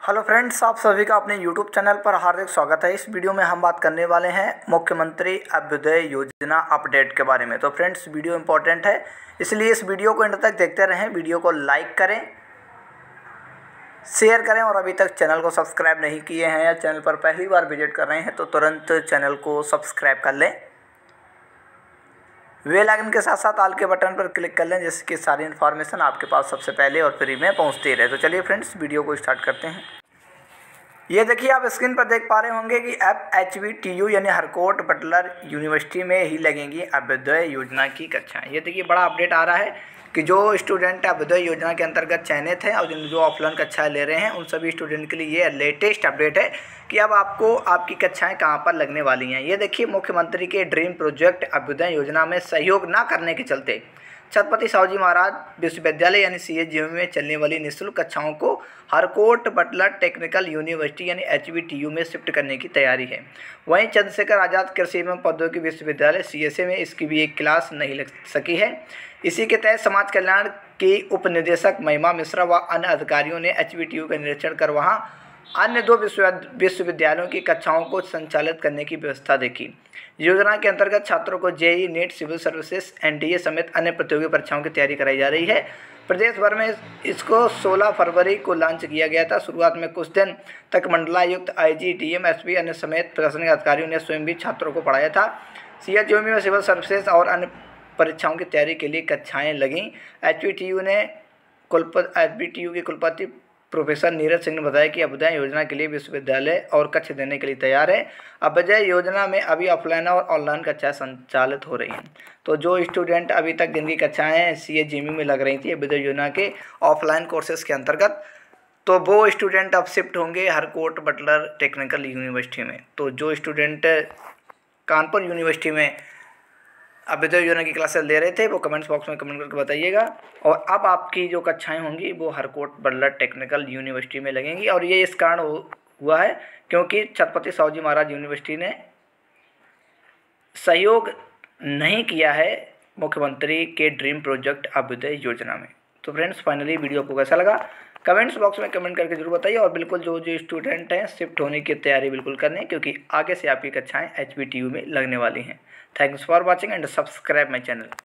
Hello friends, आप सभी का अपने यूट्यूब चैनल पर हार्दिक स्वागत है। इस वीडियो में हम बात करने वाले हैं मुख्यमंत्री अभ्युदय योजना अपडेट के बारे में। तो फ्रेंड्स, वीडियो इंपॉर्टेंट है, इसलिए इस वीडियो को एंड तक देखते रहें। वीडियो को लाइक करें, शेयर करें और अभी तक चैनल को सब्सक्राइब नहीं किए हैं या चैनल पर पहली बार विजिट कर रहे हैं तो तुरंत चैनल को सब्सक्राइब कर लें। बेल आइकन के साथ साथ ऑल के बटन पर क्लिक कर लें, जिससे कि सारी इन्फॉर्मेशन आपके पास सबसे पहले और फ्री में पहुंचती रहे। तो चलिए फ्रेंड्स, वीडियो को स्टार्ट करते हैं। ये देखिए, आप स्क्रीन पर देख पा रहे होंगे कि अब HBTU यानी हरकोट बटलर यूनिवर्सिटी में ही लगेंगी अभ्युदय योजना की कक्षाएं। ये देखिए, बड़ा अपडेट आ रहा है कि जो स्टूडेंट अभ्युदय योजना के अंतर्गत चयनित हैं और जो ऑफलाइन कक्षाएं ले रहे हैं उन सभी स्टूडेंट के लिए ये लेटेस्ट अपडेट है कि अब आपको आपकी कक्षाएं कहां पर लगने वाली हैं। ये देखिए, मुख्यमंत्री के ड्रीम प्रोजेक्ट अभ्युदय योजना में सहयोग न करने के चलते छत्रपति साहू महाराज विश्वविद्यालय यानी CHGMU में चलने वाली निःशुल्क कक्षाओं को हरकोट बटलर टेक्निकल यूनिवर्सिटी यानी HBTU में शिफ्ट करने की तैयारी है। वहीं चंद्रशेखर आज़ाद कृषि एवं प्रौद्योगिकी विश्वविद्यालय CSA में इसकी भी एक क्लास नहीं लग सकी है। इसी के तहत समाज कल्याण की उप निदेशक महिमा मिश्रा व अन्य अधिकारियों ने HBTU का निरीक्षण कर वहाँ अन्य 2 विश्वविद्यालयों की कक्षाओं को संचालित करने की व्यवस्था देखी। योजना के अंतर्गत छात्रों को JEE, NEET, civil services, NDA समेत अन्य प्रतियोगी परीक्षाओं की तैयारी कराई जा रही है। प्रदेश भर में इसको 16 फरवरी को लॉन्च किया गया था। शुरुआत में कुछ दिन तक मंडलायुक्त IG, DM, SP अन्य समेत प्रशासनिक अधिकारियों ने स्वयं भी छात्रों को पढ़ाया था। CHGMU में सिविल सर्विसेज और अन्य परीक्षाओं की तैयारी के लिए कक्षाएँ लगीं। HBTU के कुलपति प्रोफेसर नीरज सिंह ने बताया कि अभ्युदय योजना के लिए विश्वविद्यालय और कक्ष देने के लिए तैयार है। अभ्युदय योजना में अभी ऑफलाइन और ऑनलाइन कक्षाएं संचालित हो रही हैं। तो जो स्टूडेंट अभी तक जिनकी कक्षाएं CHGMU में लग रही थी अभ्युदय योजना के ऑफलाइन कोर्सेज के अंतर्गत, तो वो स्टूडेंट अब शिफ्ट होंगे हरकोट बटलर टेक्निकल यूनिवर्सिटी में। तो जो स्टूडेंट कानपुर यूनिवर्सिटी में अभ्युदय योजना की क्लासेस ले रहे थे वो कमेंट्स बॉक्स में कमेंट करके बताइएगा। और अब आपकी जो कक्षाएं होंगी वो हरकोट बटलर टेक्निकल यूनिवर्सिटी में लगेंगी। और ये इस कारण हुआ है क्योंकि छत्रपति साहू महाराज यूनिवर्सिटी ने सहयोग नहीं किया है मुख्यमंत्री के ड्रीम प्रोजेक्ट अभ्युदय योजना में। तो फ्रेंड्स, फाइनली वीडियो को कैसा लगा कमेंट्स बॉक्स में कमेंट करके जरूर बताइए। और बिल्कुल जो स्टूडेंट हैं शिफ्ट होने की तैयारी बिल्कुल करनी है, क्योंकि आगे से आपकी कक्षाएं HBTU में लगने वाली हैं। Thanks for watching and subscribe my channel.